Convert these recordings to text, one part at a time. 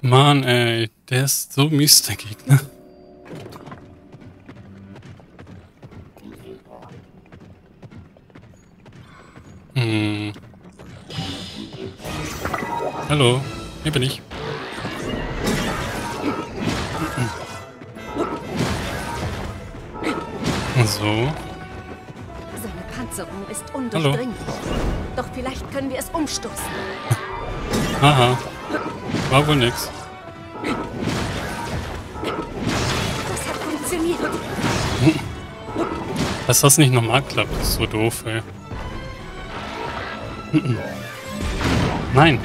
Mann, ey, der ist so mies, der Gegner. Hm. Hallo, hier bin ich. So. Seine Panzerung ist undurchdringlich. Doch vielleicht können wir es umstoßen. Aha. War wohl nix. Das hat funktioniert. Dass das nicht normal klappt, ist so doof, ey. Nein.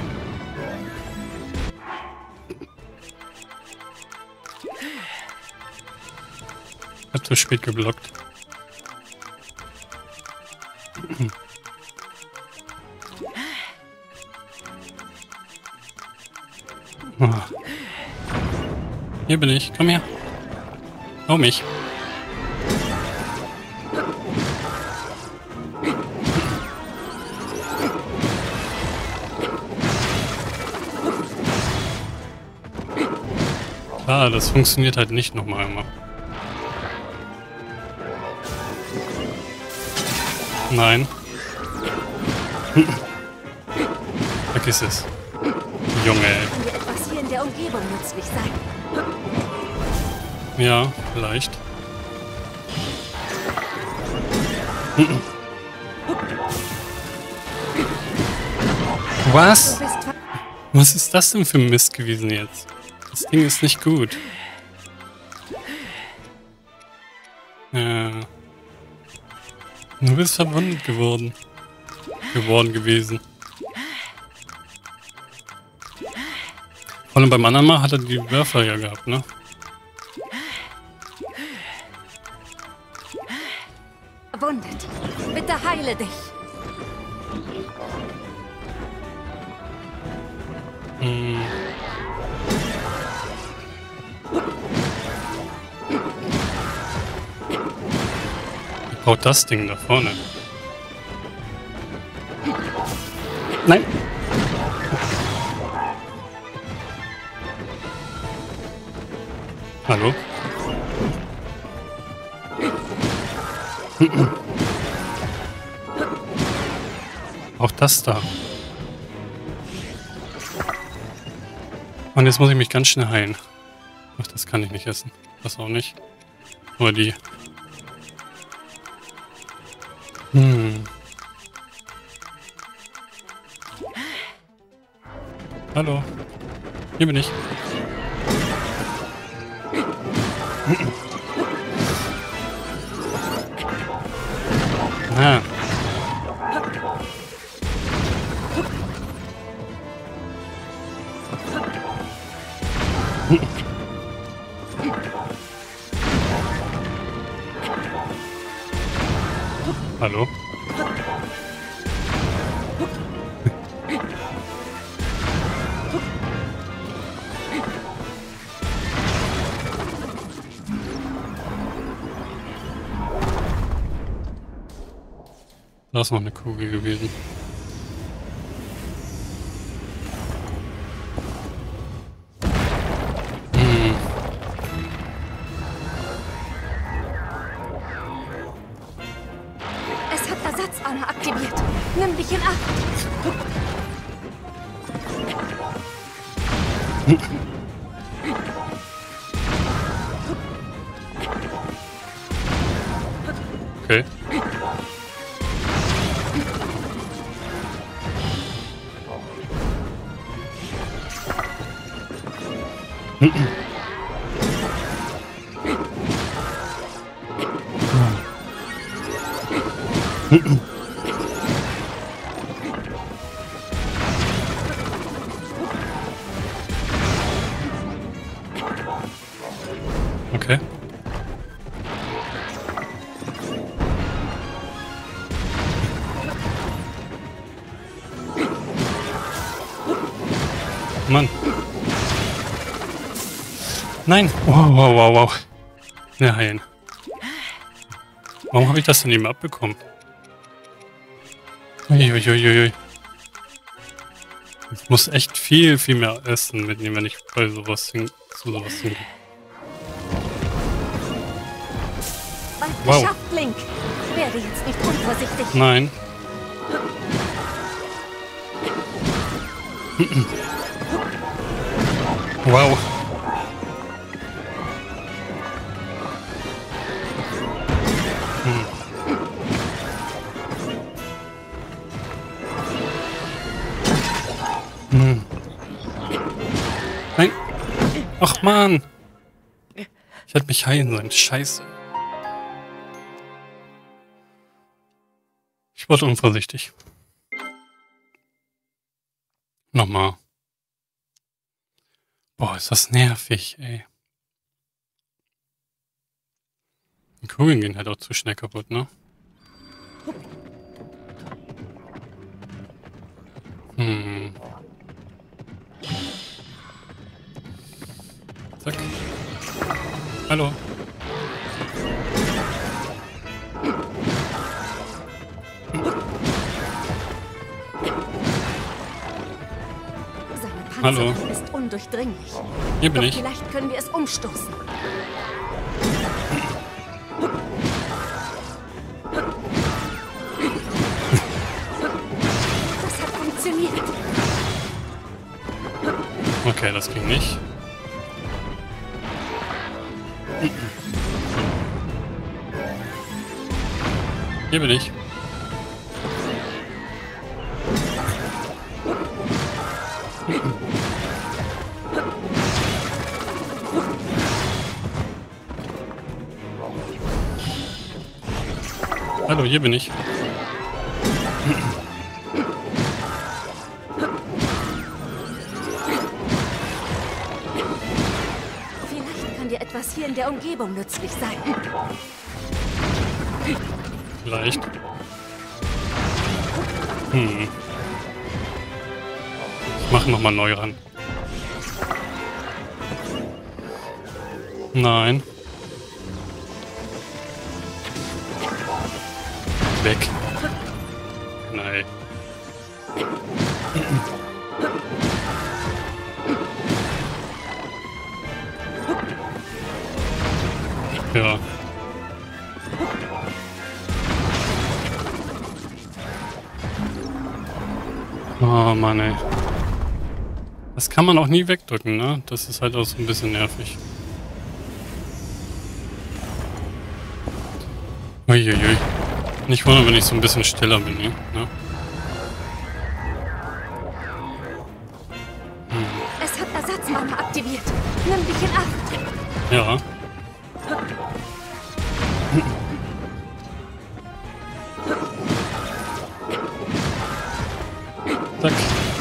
Ich hab zu spät geblockt. Hier bin ich. Komm her. Hau mich. Ah, das funktioniert halt nicht nochmal immer. Nein. Vergiss es. Junge. Kann dir etwas hier in der Umgebung nützlich sein? Ja, vielleicht. Was? Du bist Was ist das denn für ein Mist gewesen jetzt? Das Ding ist nicht gut. Du bist verwundet geworden. Gewesen. Vor allem beim anderen Mal hat er die Werfer ja gehabt, ne? verwundet. Bitte heile dich. Wie baut das Ding da vorne? Nein! Hallo? Auch das da. Und jetzt muss ich mich ganz schnell heilen. Ach, das kann ich nicht essen. Das auch nicht. Nur die. Hallo. Hier bin ich. Ah. Hallo? Da ist noch eine Kugel gewesen. Es hat Ersatzarme aktiviert. Nimm dich in Acht. Okay. Okay. Mann. Nein. Wow, wow, wow, wow. Nein. Warum habe ich das denn eben abbekommen? Uiuiuiui. Ich muss echt viel, viel mehr Essen mitnehmen, wenn ich bei sowas zu sowas hingehe. Bald geschafft, Link. Werde jetzt nicht unvorsichtig. Nein. Wow. Nein. Ach man. Ich hätte mich heilen sollen. Scheiße. Ich wurde unvorsichtig. Nochmal. Boah, ist das nervig, ey. Die Kugeln gehen halt auch zu schnell kaputt, ne? Zack. Hallo. Seine Hallo. Panzerung ist undurchdringlich. Hier bin Doch ich. vielleicht können wir es umstoßen. Das hat funktioniert. Okay, das ging nicht. Hier bin ich. Hallo, hier bin ich. Vielleicht kann dir etwas hier in der Umgebung nützlich sein. Vielleicht. Ich mache nochmal neu ran. Nein. Weg. Nein. Ja. Oh Mann, ey. Das kann man auch nie wegdrücken, ne? Das ist halt auch so ein bisschen nervig. Uiuiui. Nicht wundern, wenn ich so ein bisschen stiller bin hier, ne? Es hat Ersatzmann aktiviert. Nimm dich in Acht. Ja. Zack.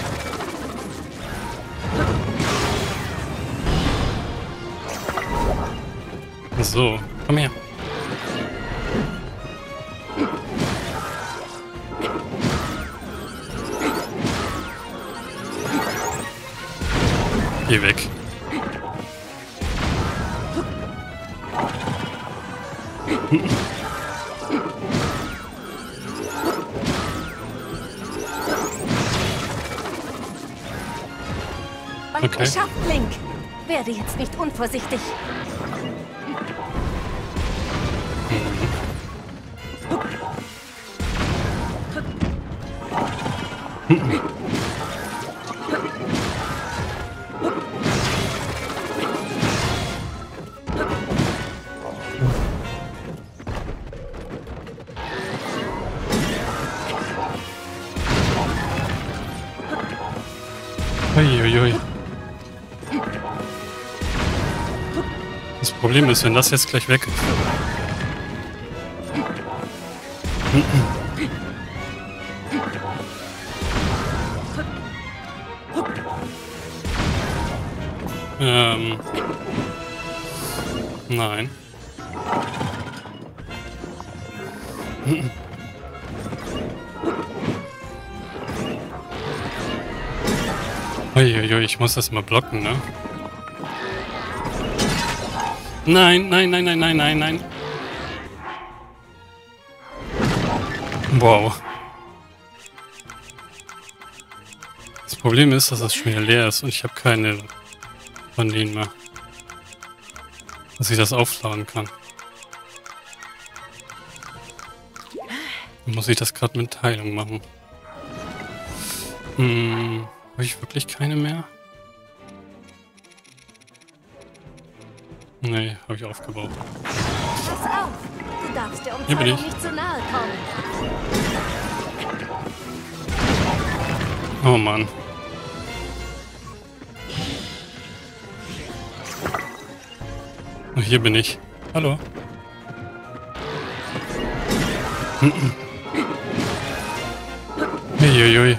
So, komm her. Geh weg. Bald Okay. geschafft, Link. Werde jetzt nicht unvorsichtig. Uiuiui. Das Problem ist, wenn das jetzt gleich weg ist. Nein. Uiuiui, ich muss das mal blocken, ne? Nein, nein, nein, nein, nein, nein, nein. Wow. Problem ist, dass das schon wieder leer ist und ich habe keine von denen mehr. Dass ich das aufladen kann. Dann muss ich das gerade mit Teilung machen. Habe ich wirklich keine mehr? Nee, habe ich aufgebaut. Pass auf! Du darfst der Hier bin Umzäunung ich. nicht zu nahe kommen. Oh Mann. Und hier bin ich. Hallo. Uiuiui.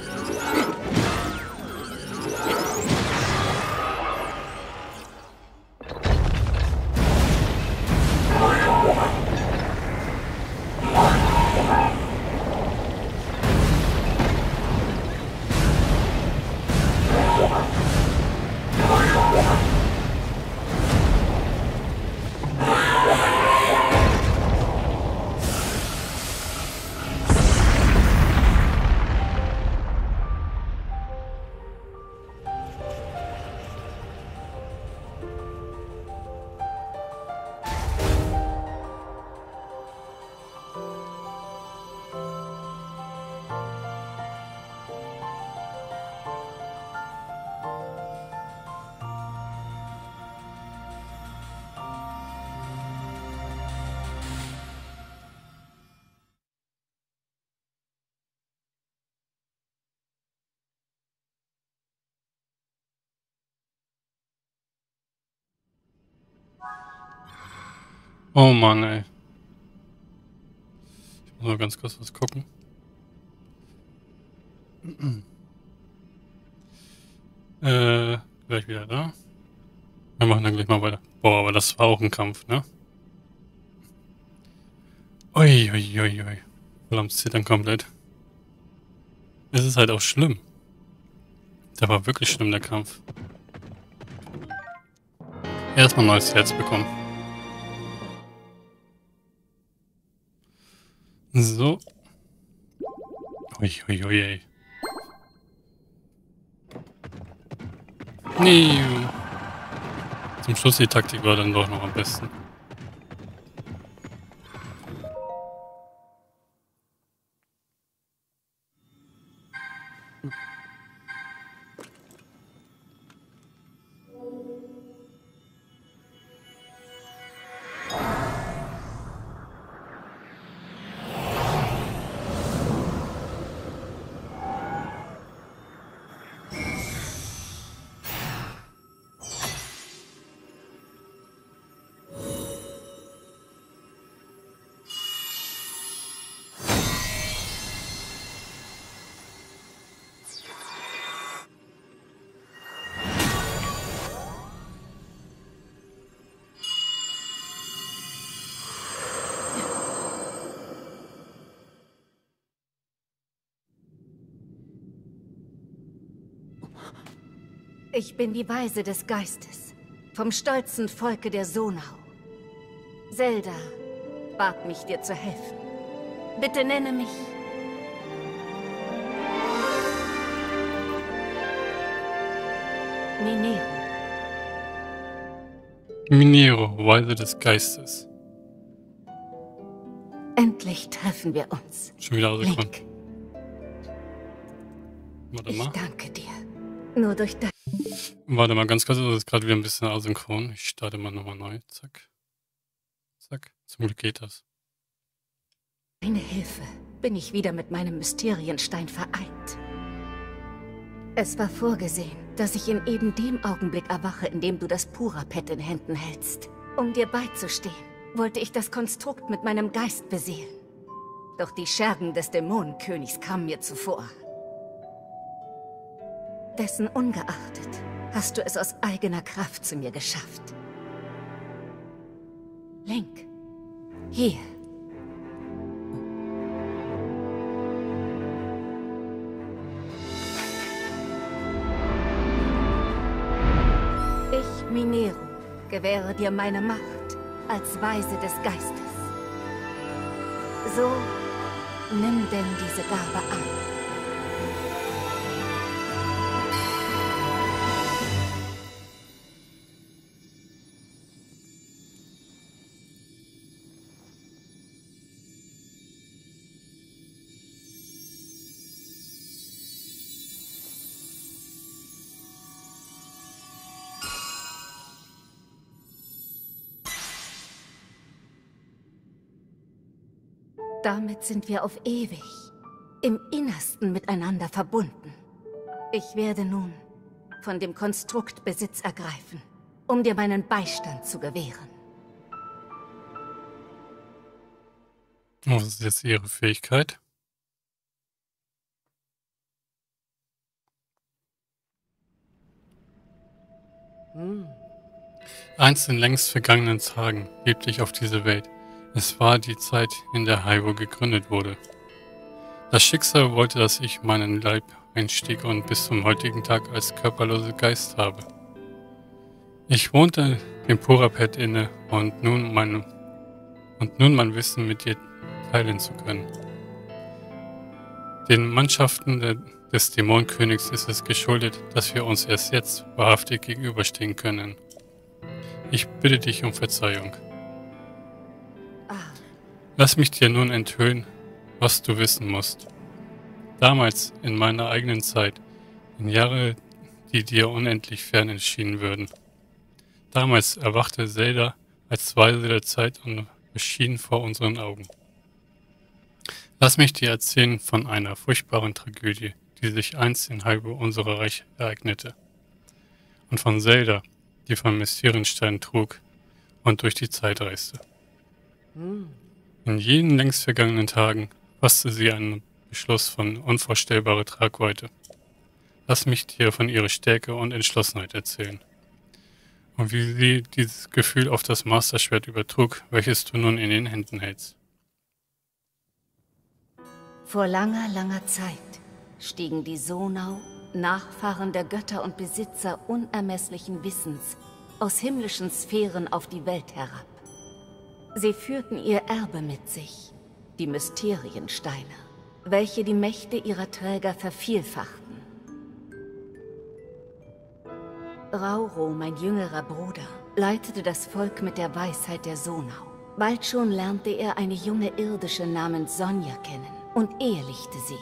Oh Mann, ey. Ich muss mal ganz kurz was gucken. Gleich wieder da. Wir machen dann gleich mal weiter. Boah, aber das war auch ein Kampf, ne? Ui, ui, ui, ui. Voll am Zittern komplett. Es ist halt auch schlimm. Der war wirklich schlimm, der Kampf. Erstmal ein neues Herz bekommen. So. Ui, ui, ui, ey. Nee. Zum Schluss die Taktik war dann doch noch am besten. Ich bin die Weise des Geistes, vom stolzen Volke der Sonau. Zelda bat mich, dir zu helfen. Bitte nenne mich... Minero. Minero, Weise des Geistes. Endlich treffen wir uns. Schon wieder ausgekommen. Link, Warte ich mal. danke dir. Nur durch Warte mal ganz kurz, das ist gerade wieder ein bisschen asynchron. Ich starte mal nochmal neu. Zack. Zack. Zum Glück geht das. deine Hilfe bin ich wieder mit meinem Mysterienstein vereint. Es war vorgesehen, dass ich in eben dem Augenblick erwache, in dem du das Purapet in Händen hältst. Um dir beizustehen, wollte ich das Konstrukt mit meinem Geist beseelen. Doch die Schergen des Dämonenkönigs kamen mir zuvor. Dessen ungeachtet hast du es aus eigener Kraft zu mir geschafft. Link, hier. Ich, Minero, gewähre dir meine Macht als Weise des Geistes. So, nimm denn diese Gabe an. Damit sind wir auf ewig, im Innersten miteinander verbunden. Ich werde nun von dem Konstrukt Besitz ergreifen, um dir meinen Beistand zu gewähren. Was ist jetzt Ihre Fähigkeit? Einst in längst vergangenen Tagen lebte ich auf dieser Welt. Es war die Zeit, in der Hyrule gegründet wurde. Das Schicksal wollte, dass ich meinen Leib einstieg und bis zum heutigen Tag als körperloser Geist habe. Ich wohnte dem Purapet inne und nun mein Wissen mit dir teilen zu können. Den Mannschaften des Dämonenkönigs ist es geschuldet, dass wir uns erst jetzt wahrhaftig gegenüberstehen können. Ich bitte dich um Verzeihung. Lass mich dir nun enthüllen, was du wissen musst. Damals, in meiner eigenen Zeit, in Jahre, die dir unendlich fern erschienen würden. Damals erwachte Zelda als Weise der Zeit und erschien vor unseren Augen. Lass mich dir erzählen von einer furchtbaren Tragödie, die sich einst in Hyrule unserer Reich ereignete. Und von Zelda, die von Mysterienstein trug und durch die Zeit reiste. In jenen längst vergangenen Tagen fasste sie einen Beschluss von unvorstellbarer Tragweite. Lass mich dir von ihrer Stärke und Entschlossenheit erzählen. Und wie sie dieses Gefühl auf das Masterschwert übertrug, welches du nun in den Händen hältst. Vor langer, langer Zeit stiegen die Sonau, Nachfahren der Götter und Besitzer unermesslichen Wissens, aus himmlischen Sphären auf die Welt herab. Sie führten ihr Erbe mit sich, die Mysteriensteine, welche die Mächte ihrer Träger vervielfachten. Rauro, mein jüngerer Bruder, leitete das Volk mit der Weisheit der Sonau. Bald schon lernte er eine junge Irdische namens Sonja kennen und ehelichte sie.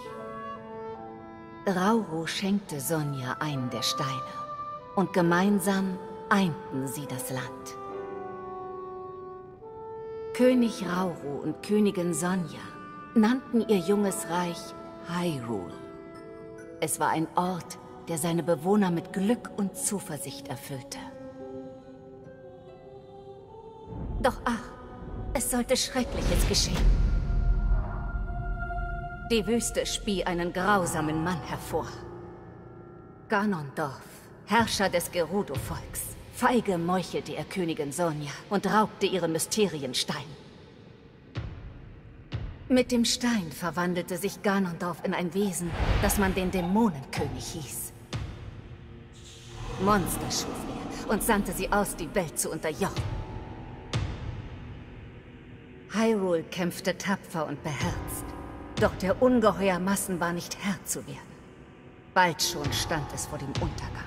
Rauro schenkte Sonja einen der Steine und gemeinsam einten sie das Land. König Rauro und Königin Sonja nannten ihr junges Reich Hyrule. Es war ein Ort, der seine Bewohner mit Glück und Zuversicht erfüllte. Doch ach, es sollte Schreckliches geschehen. Die Wüste spie einen grausamen Mann hervor. Ganondorf, Herrscher des Gerudo-Volks. Feige meuchelte er Königin Sonja und raubte ihren Mysterienstein. Mit dem Stein verwandelte sich Ganondorf in ein Wesen, das man den Dämonenkönig hieß. Monster schuf er und sandte sie aus, die Welt zu unterjochen. Hyrule kämpfte tapfer und beherzt, doch der ungeheuer Massen war nicht Herr zu werden. Bald schon stand es vor dem Untergang.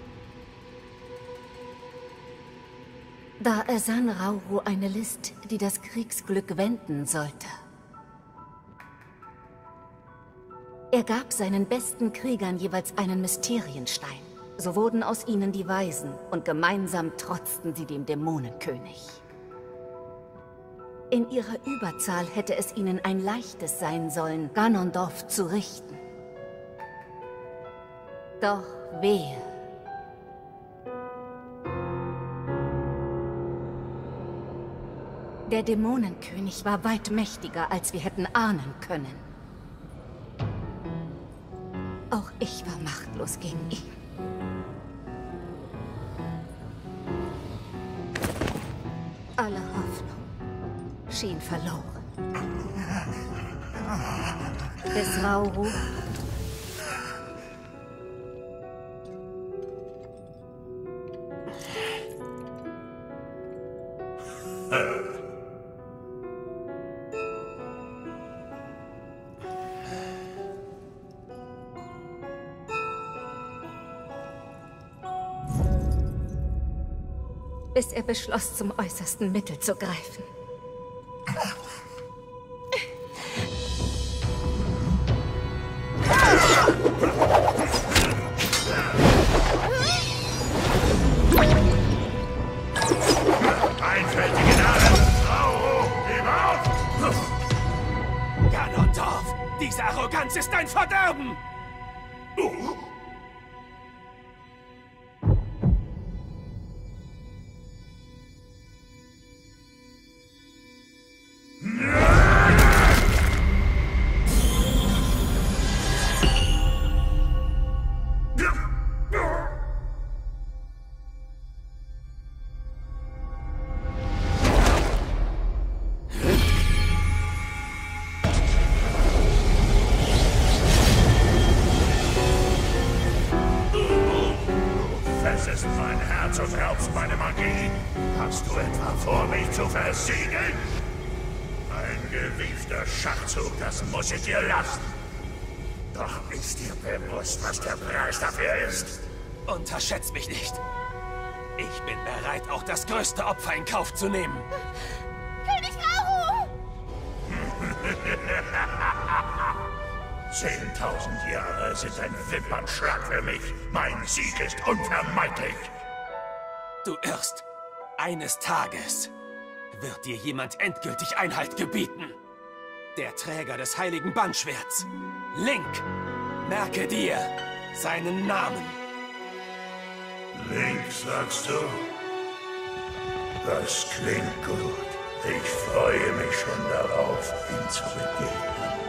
Da ersann Rauro eine List, die das Kriegsglück wenden sollte. Er gab seinen besten Kriegern jeweils einen Mysterienstein. So wurden aus ihnen die Weisen und gemeinsam trotzten sie dem Dämonenkönig. In ihrer Überzahl hätte es ihnen ein leichtes sein sollen, Ganondorf zu richten. Doch wehe. Der Dämonenkönig war weit mächtiger, als wir hätten ahnen können. Auch ich war machtlos gegen ihn. Alle Hoffnung schien verloren. Bis Rauro bis er beschloss, zum äußersten Mittel zu greifen. Einfältige Narren! Rauro, gib auf! dein Verderben! Es ist mein Herz und raubst meine Magie. Hast du etwa vor, mich zu versiegeln? Ein gewiefter Schachzug, das muss ich dir lassen. Doch ist dir bewusst, was der Preis dafür ist? Unterschätz mich nicht. Ich bin bereit, auch das größte Opfer in Kauf zu nehmen. König Raohu! 10.000 Jahre sind ein Wimpernschlag für mich. Mein Sieg ist unvermeidlich. Du irrst. Eines Tages wird dir jemand endgültig Einhalt gebieten. Der Träger des heiligen Bandschwerts. Link. Merke dir seinen Namen. Link, sagst du? Das klingt gut. Ich freue mich schon darauf, ihm zu begegnen.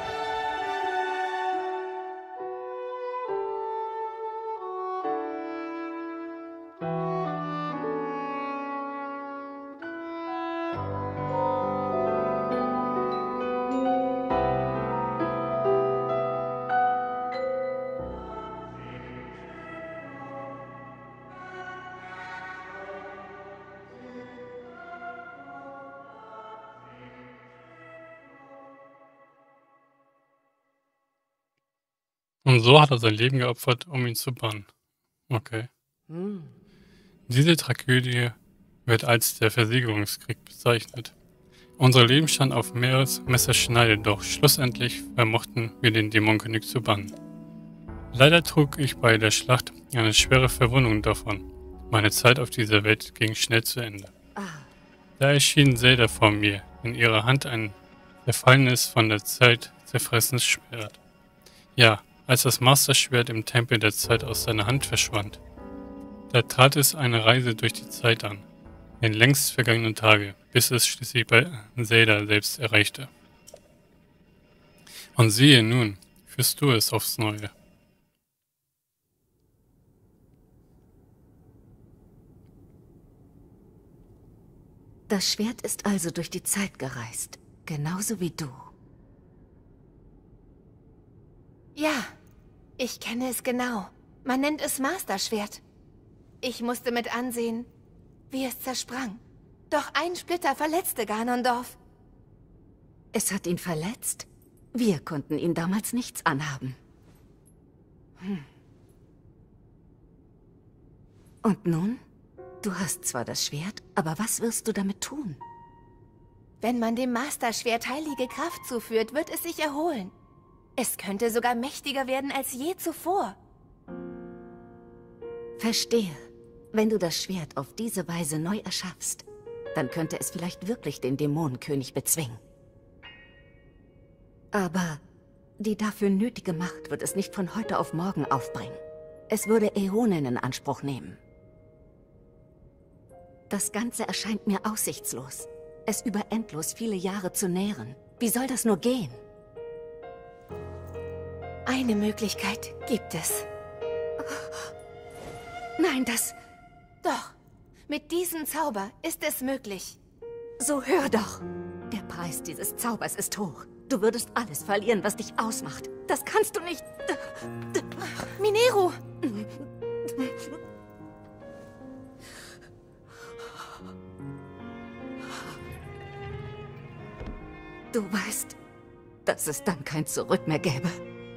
Und so hat er sein Leben geopfert, um ihn zu bannen. Okay. Diese Tragödie wird als der Versiegelungskrieg bezeichnet. Unser Leben stand auf Messerschneide, doch schlussendlich vermochten wir den Dämonenkönig zu bannen. Leider trug ich bei der Schlacht eine schwere Verwundung davon. Meine Zeit auf dieser Welt ging schnell zu Ende. Da erschien Zelda vor mir, in ihrer Hand ein verfallenes, von der Zeit zerfressenes Schwert. Ja, als das Masterschwert im Tempel der Zeit aus seiner Hand verschwand. Da trat es eine Reise durch die Zeit an, in längst vergangenen Tage, bis es schließlich bei Zelda selbst erreichte. Und siehe nun, führst du es aufs Neue. Das Schwert ist also durch die Zeit gereist, genauso wie du. Ja, ich kenne es genau. Man nennt es Masterschwert. Ich musste mit ansehen, wie es zersprang. Doch ein Splitter verletzte Ganondorf. Es hat ihn verletzt? Wir konnten ihm damals nichts anhaben. Und nun? Du hast zwar das Schwert, aber was wirst du damit tun? Wenn man dem Masterschwert heilige Kraft zuführt, wird es sich erholen. Es könnte sogar mächtiger werden als je zuvor. Verstehe. Wenn du das Schwert auf diese Weise neu erschaffst, dann könnte es vielleicht wirklich den Dämonenkönig bezwingen. Aber die dafür nötige Macht wird es nicht von heute auf morgen aufbringen. Es würde Äonen in Anspruch nehmen. Das Ganze erscheint mir aussichtslos. Es über endlos viele Jahre zu nähren. Wie soll das nur gehen? Eine Möglichkeit gibt es. Nein, das... Doch, mit diesem Zauber ist es möglich. So hör doch. Der Preis dieses Zaubers ist hoch. Du würdest alles verlieren, was dich ausmacht. Das kannst du nicht... Mineru! Du weißt, dass es dann kein Zurück mehr gäbe.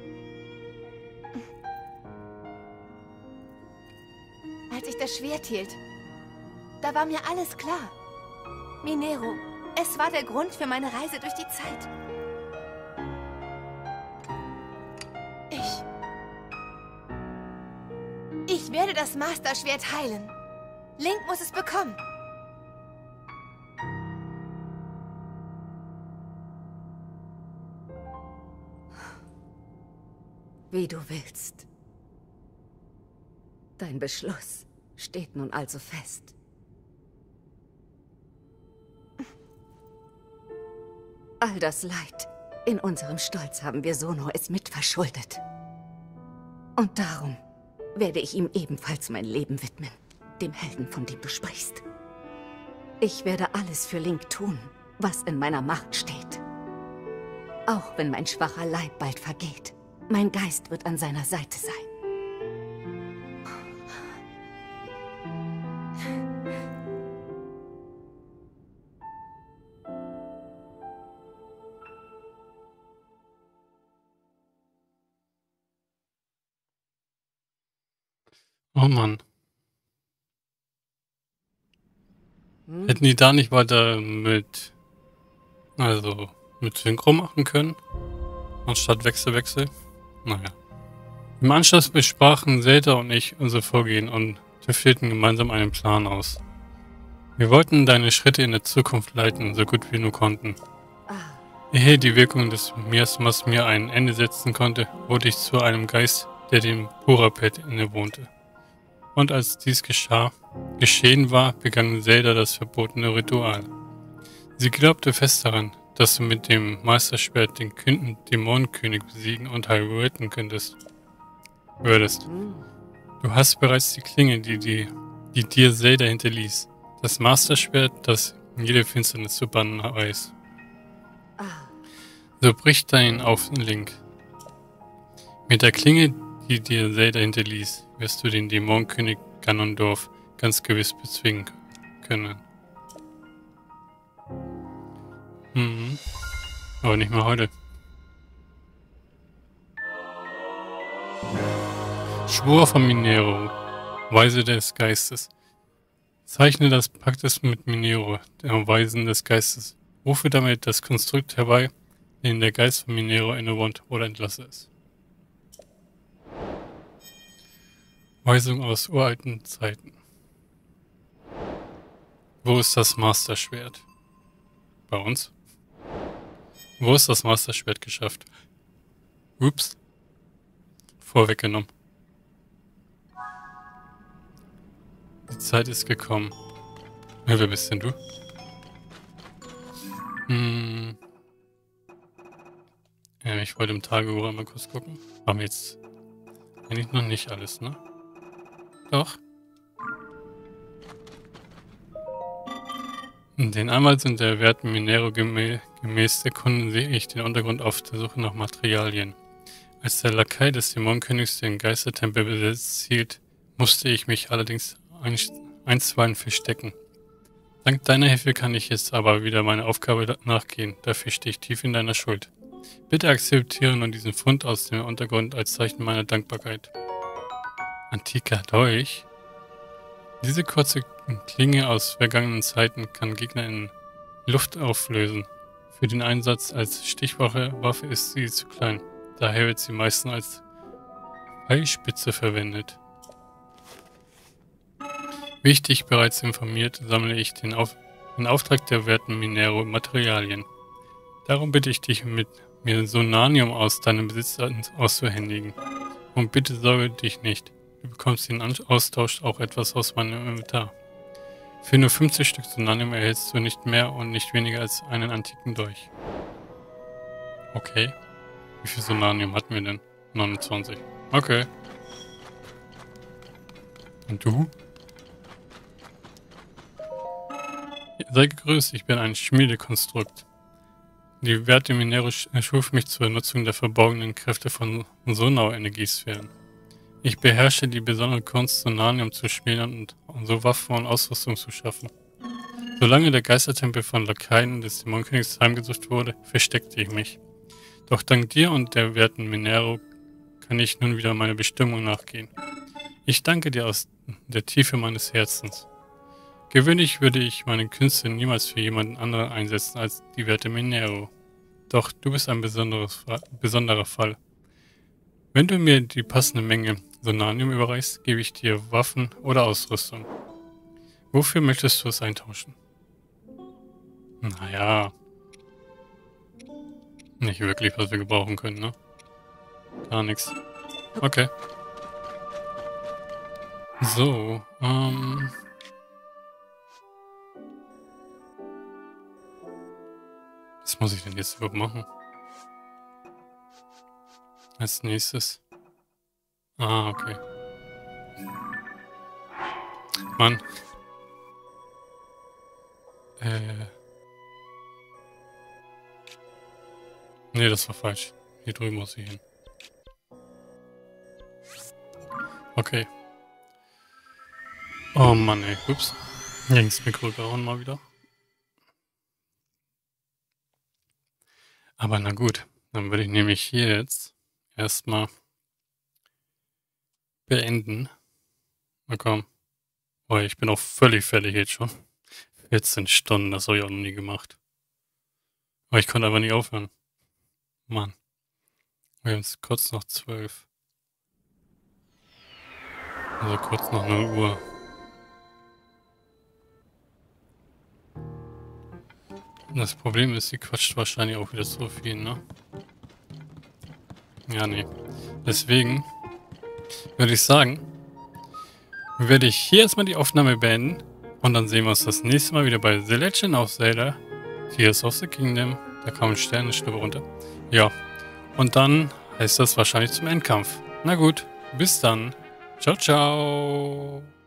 Als ich das Schwert hielt, da war mir alles klar. Mineru, es war der Grund für meine Reise durch die Zeit. Ich werde das Masterschwert heilen. Link muss es bekommen. Wie du willst. Dein Beschluss steht nun also fest. All das Leid in unserem Stolz haben wir Sonoes mitverschuldet. Und darum werde ich ihm ebenfalls mein Leben widmen, dem Helden, von dem du sprichst. Ich werde alles für Link tun, was in meiner Macht steht. Auch wenn mein schwacher Leib bald vergeht, mein Geist wird an seiner Seite sein. Oh Mann. Hätten die da nicht weiter mit Synchro machen können? Anstatt Wechsel? Naja. Im Anschluss besprachen Zelda und ich unser Vorgehen und tüftelten gemeinsam einen Plan aus. Wir wollten deine Schritte in der Zukunft leiten, so gut wir nur konnten. Ehe die Wirkung des Miasmas mir ein Ende setzen konnte, wurde ich zu einem Geist, der dem Purapet innewohnte. Und als dies geschehen war, begann Zelda das verbotene Ritual. Sie glaubte fest daran, dass du mit dem Meisterschwert den Dämonenkönig besiegen und Hyrule retten würdest. Du hast bereits die Klinge, die dir Zelda hinterließ. Das Meisterschwert, das jede Finsternis zu bannen weiß. So bricht dein auf Link. Mit der Klinge, die dir Zelda hinterließ, wirst du den Dämonenkönig Ganondorf ganz gewiss bezwingen können. Aber nicht mehr heute. Schwur von Minero, Weise des Geistes. Zeichne das Paktes mit Minero, der Weisen des Geistes. Rufe damit das Konstrukt herbei, den der Geist von Minero innewohnt, oder entlasse es. Weisung aus uralten Zeiten. Wo ist das Masterschwert? Bei uns? Wo ist das Masterschwert geschafft? Ups. Vorweggenommen. Die Zeit ist gekommen. Ja, wer bist denn du? Ja, ich wollte im Tagebuch einmal kurz gucken. Aber jetzt eigentlich noch nicht alles, ne? Doch. Den Anwalt und der werten Minero gemäß erkunden ich den Untergrund auf der Suche nach Materialien. Als der Lakai des Dämonenkönigs den Geistertempel besetzt hielt, musste ich mich allerdings einstweilen verstecken. Dank deiner Hilfe kann ich jetzt aber wieder meiner Aufgabe nachgehen, dafür stehe ich tief in deiner Schuld. Bitte akzeptiere nun diesen Fund aus dem Untergrund als Zeichen meiner Dankbarkeit. Antiker Dolch? Diese kurze Klinge aus vergangenen Zeiten kann Gegner in Luft auflösen. Für den Einsatz als Stichwaffe ist sie zu klein. Daher wird sie meistens als Pfeilspitze verwendet. Wie ich dich bereits informiert, sammle ich den Auftrag der werten Minero Materialien. Darum bitte ich dich, mit mir Sonanium aus deinem Besitz auszuhändigen. Und bitte sorge dich nicht. Du bekommst den Austausch auch etwas aus meinem Inventar. Für nur 50 Stück Sonanium erhältst du nicht mehr und nicht weniger als einen antiken Dolch. Okay. Wie viel Sonanium hatten wir denn? 29. Okay. Und du? Sei gegrüßt, ich bin ein Schmiedekonstrukt. Die werte Minero schuf mich zur Nutzung der verborgenen Kräfte von Sonau-Energiesphären. Ich beherrsche die besondere Kunst, Sonanium zu schmieden und so Waffen und Ausrüstung zu schaffen. Solange der Geistertempel von Lakaien des Dämonenkönigs heimgesucht wurde, versteckte ich mich. Doch dank dir und der werten Minero kann ich nun wieder meiner Bestimmung nachgehen. Ich danke dir aus der Tiefe meines Herzens. Gewöhnlich würde ich meine Künste niemals für jemanden anderen einsetzen als die werte Minero. Doch du bist ein besonderer Fall. Wenn du mir die passende Menge Sonanium überreichst, gebe ich dir Waffen oder Ausrüstung. Wofür möchtest du es eintauschen? Naja. Nicht wirklich, was wir gebrauchen können, ne? Gar nichts. Okay. So, was muss ich denn jetzt überhaupt machen? Als nächstes. Ah, okay. Mann. Nee, das war falsch. Hier drüben muss ich hin. Okay. Oh Mann, ey. Ups. Links Mikro gehauen mal wieder. Aber na gut. Dann würde ich nämlich hier jetzt erstmal beenden. Na komm. Oh, ich bin auch völlig fertig jetzt schon. 14 Stunden, das habe ich auch noch nie gemacht. Aber ich konnte einfach nicht aufhören. Mann. Wir haben jetzt kurz noch 12. Also kurz noch 0 Uhr. Das Problem ist, sie quatscht wahrscheinlich auch wieder so viel, ne? Ja, nee. Deswegen würde ich sagen, werde ich hier erstmal die Aufnahme beenden. Und dann sehen wir uns das nächste Mal wieder bei The Legend of Zelda Tears of the Kingdom. Da kam ein Sternenschnuppe runter. Ja. Und dann heißt das wahrscheinlich zum Endkampf. Na gut, bis dann. Ciao, ciao.